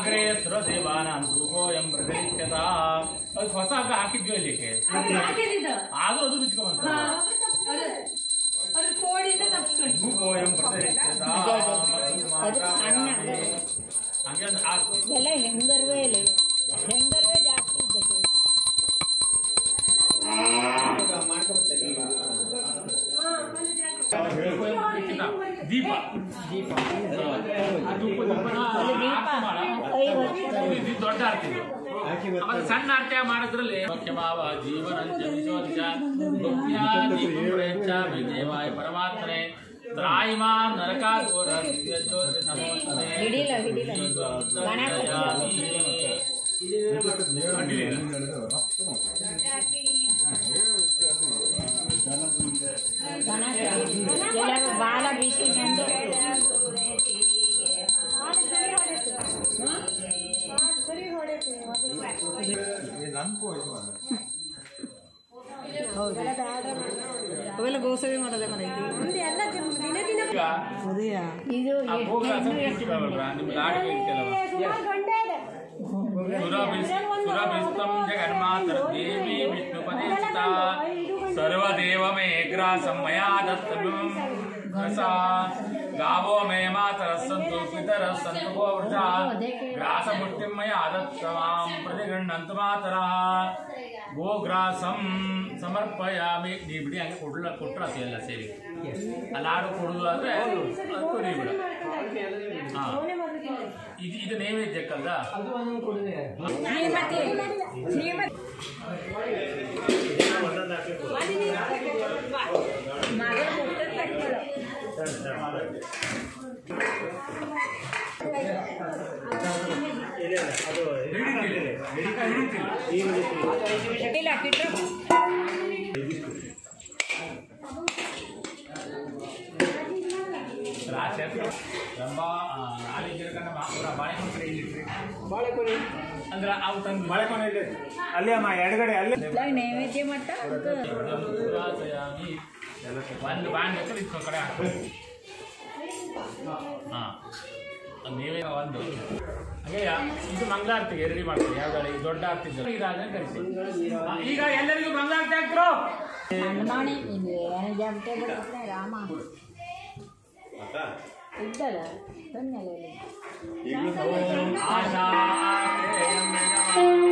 ಆಗ್ರೇ ಸುರದೇವಾನಾಂ ಧೂಪೋಯಂ ಪ್ರತಿಷ್ಠಿತಾ. ಅದು ಹೊಸ ಹಗ್ಗ ಹಾಕಿದ್ವಿ ಅಲ್ಲಿಗೆ ಆದ್ರೂ ಅದು ರುಚಿಕೊಂತ ಧೂಪೋಯಂ ಪ್ರತಿಷ್ಠಿತಾ. ಹೆಂಗರ್ವೇ ಜಾಸ್ತಿ ಇದ್ದಕ್ಕೆ ದೀಪ ದೊಡ್ಡ ಆರ್ತಿ ಆಮೇಲೆ ಸಣ್ಣ ಆರ್ತಿ ಮಾಡಿದ್ರಲ್ಲಿ ಜೀವನ ದೇವಾಯ ಪರಮಾತ್ಮನೆ ತ್ರಾಯಿಮಾ ನರಕಾಗೋರ ಬಾಲ ಬಿಸಿ ಅವೆಲ್ಲ ಗೋಸವಿ ಮಾಡೋದೇ ಮರ ಇದು ಸುರಭಿಸ್ತಂ ಜಗನ್ಮಾತರ ದೇವಿ ವಿಷ್ಣುಪದೇಶಿತಾ ಸರ್ವದೇವ ಮೇ ಗ್ರಾಸಂ ಮಯಾ ದತ್ತಂ गावो मे मातरस्सन्तु पितरस्सन्तु गोवृषा ग्रासमुष्टिं मया दत्तमां प्रतिगृह्णन्तु मातरः गोग्रासं समर्पयामि. ನೀ ಬಿಡಿ ಹಂಗೆ ಕೊಟ್ಟರೆ ಎಲ್ಲ ಸೇರಿ ಅಲ್ಲಾಡು ಕೊಡುದು ಆದರೆ ಕೊಡಿ ಬಿಡ. ಹಾಂ ಇದು ನೈವೇದ್ಯಕ್ಕಲ್ಲ ಬಾಳೆಕೊನೆ ಅಂದ್ರೆ ಅವು ತಂದು ಬಾಳೆಕೊನೆ ಇದೆ ಅಲ್ಲಿ ಅಮ್ಮ ಎಡಗಡೆ ಅಲ್ಲಿ ನೈವೇದ್ಯ ಮಟ್ಟ ಒಂದು ಬಾಂಡ್ ಇತ್ತು ಕಡೆ ಹಾಕ್ತೀವಿ. ಹಾಂ ನೀವೇ ಒಂದು ಹಾಗೆ ಇದು ಮಂಗಳಾರತಿಗೆ ರೆಡಿ ಮಾಡ್ತೀವಿ. ಯಾವ್ದಾದ್ರು ಈ ದೊಡ್ಡ ಆರ್ತಿ ಇದಾದ್ರೆ ಕಳಿಸಿ. ಈಗ ಎಲ್ಲರಿಗೂ ಮಂಗಳಾರತಿ ಹಾಕ್ರು ರಾಮ ಇದ್ದಲ್ಲ ಆಶಾ